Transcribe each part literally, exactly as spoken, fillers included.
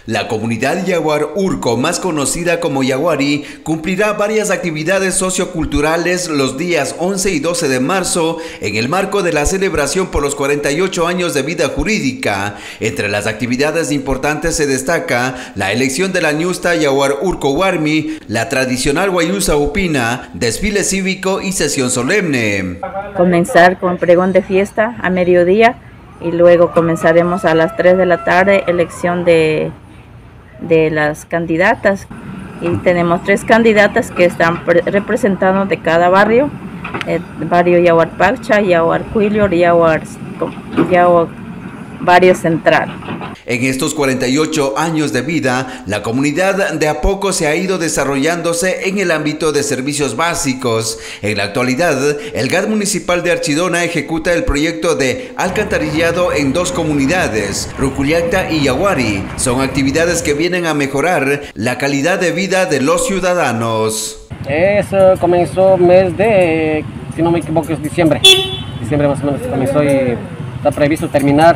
La comunidad Yaguar Urco, más conocida como Yaguari, cumplirá varias actividades socioculturales los días once y doce de marzo en el marco de la celebración por los cuarenta y ocho años de vida jurídica. Entre las actividades importantes se destaca la elección de la ñusta Yaguar Urco Warmi, la tradicional Guayusa Upina, desfile cívico y sesión solemne. Comenzar con pregón de fiesta a mediodía y luego comenzaremos a las tres de la tarde elección de de las candidatas, y tenemos tres candidatas que están representando de cada barrio, el barrio Yaguar Pacha, Yaguar Cuillor, Yaguar, Yaguar Barrio Central. En estos cuarenta y ocho años de vida, la comunidad de a poco se ha ido desarrollándose en el ámbito de servicios básicos. En la actualidad, el G A D municipal de Archidona ejecuta el proyecto de alcantarillado en dos comunidades, Rucuyacta y Yaguari. Son actividades que vienen a mejorar la calidad de vida de los ciudadanos. Eso comenzó mes de, si no me equivoco, es diciembre. Diciembre más o menos comenzó y está previsto terminar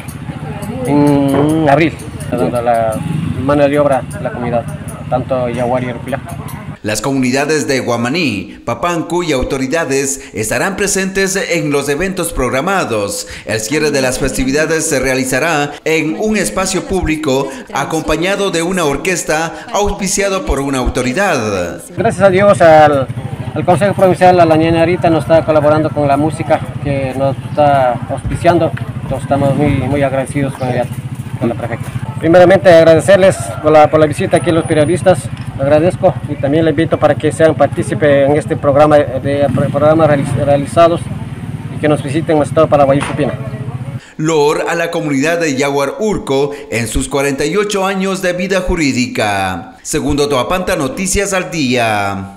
en abril, dando la mano de obra a la comunidad, tanto Yaguari y Rucuyacta. Las comunidades de Guamaní, Papancu y autoridades estarán presentes en los eventos programados. El cierre de las festividades se realizará en un espacio público acompañado de una orquesta auspiciado por una autoridad. Gracias a Dios al, al Consejo Provincial, a la ñañarita nos está colaborando con la música que nos está auspiciando. Entonces estamos muy, muy agradecidos con, ella, con la prefecta. Primeramente agradecerles por la, por la visita aquí a los periodistas, le agradezco y también les invito para que sean partícipes en este programa de programas realizados y que nos visiten nuestro estado para Guayusa Upina. Loor a la comunidad de Yaguar Urco en sus cuarenta y ocho años de vida jurídica. Segundo Toapanta, Noticias al Día.